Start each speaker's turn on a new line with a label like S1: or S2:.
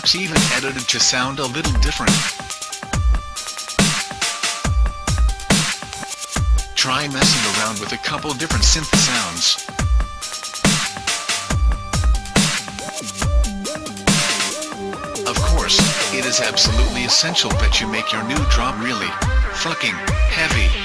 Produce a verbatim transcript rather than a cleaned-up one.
S1: tracks even edited to sound a little different. Try messing around with a couple different synth sounds. Of course, it is absolutely essential that you make your new drop really fucking heavy.